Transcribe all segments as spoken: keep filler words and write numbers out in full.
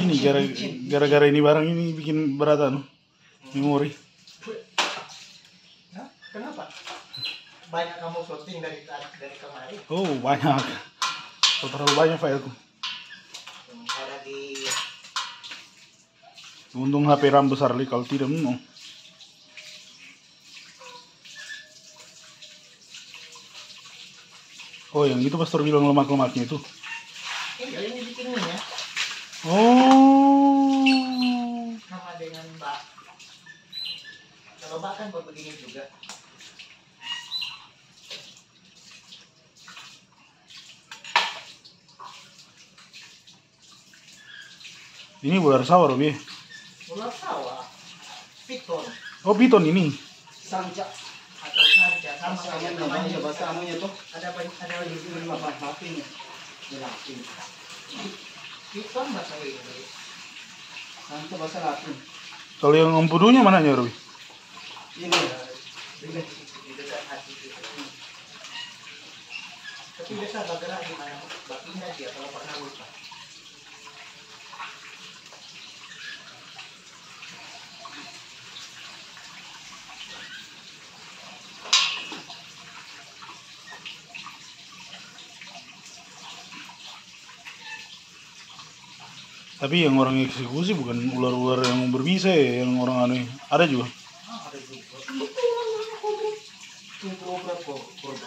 Ini gara- gara-gara ini barang ini bikin beratan memori. Hah? Kenapa? Banyak kamu shooting dari dari kemarin. Oh banyak. Oh, terlalu banyak fileku. Sementara di Untung H P RAM besar li, kalau tidak no. Oh yang itu pastor bilang lemak-lemaknya itu. Iya, ini bikin minyak Oh. sama dengan bak. Kalau bak kan buat begini juga. Ini ular sawah Robi. Ular sawah, piton Oh piton ini. sanca atau sanca sama Sama kayak namanya namanya. bahasa anunya tuh. Ada banyak ada lagi Ini apa hatinya? Latin. piton bahasa Inggris. Sanca bahasa Latin. Kalau yang empudunya mananya Robi? Ini Di dekat hati kita. Tapi biasa bergerak di mana batinnya dia kalau pernah lupa. Tapi yang orang eksekusi bukan ular-ular yang berbisa ya, yang orang aneh. Ada juga. Ah, ada juga. itu kobra kobra.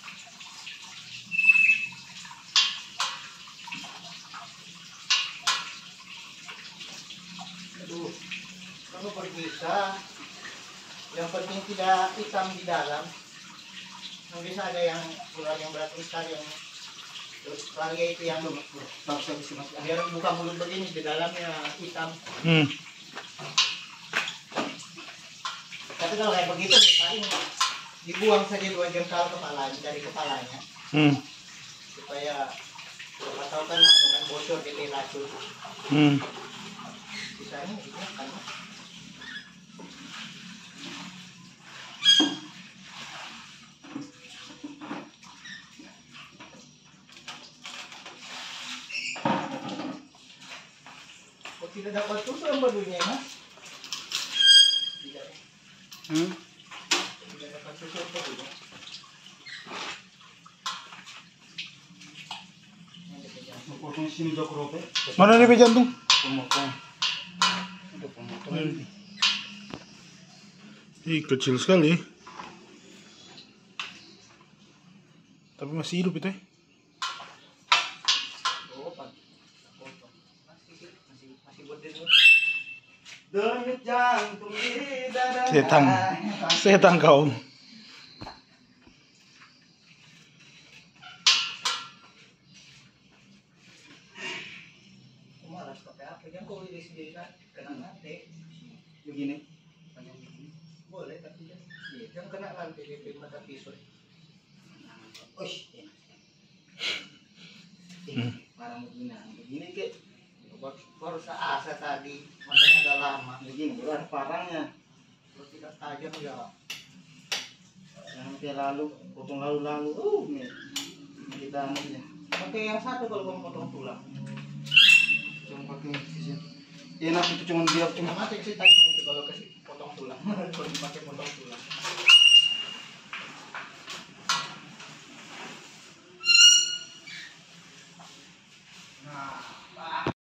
Aduh, kalau berbisa, yang penting tidak hitam di dalam. Yang bisa ada yang ular yang berat besar yang lagi itu yang Bangsa bisa masuk. biar buka mulut begini di dalamnya hitam. Hmm. Tapi kalau kayak begitu paling dibuang saja dua jengkal kepalanya dari kepalanya Hmm. supaya siapa tahu kan bukan bocor di racun. Hmm. Sisanya dimakan. Kok tidak dapat susu yang barunya mas? Tidak. Hmm. Tidak dapat susu yang barunya. Potong sini dok rote. Mana D P jantung? Pemotong. Ada pemotong ini. Ih, kecil sekali. Tapi masih hidup itu ya. Oh, Pak. Potong. Masih masih masih berdiri. Denyut jantung di dada. Setan. Setan kau. Malas pakai apa? Jangan kau diri sendiri kan kena lantai. Begini. Boleh tapi jangan. Iya, jangan kena lantai di mata pisau. Ush. Hmm. Parang begini. Begini ke. Baru, baru seasa tadi, makanya agak lama. Begini baru ada parangnya. Kalau tidak tajam ya. Jangan kayak lalu potong lalu-lalu. Uh, nih. Kita anunya. Pakai yang satu kalau kamu potong tulang. Cuma pakai sisi. Enak itu cuma biar cuma Cuma mati sih tajam itu kalau kasih potong tulang. Kalau dipakai potong tulang.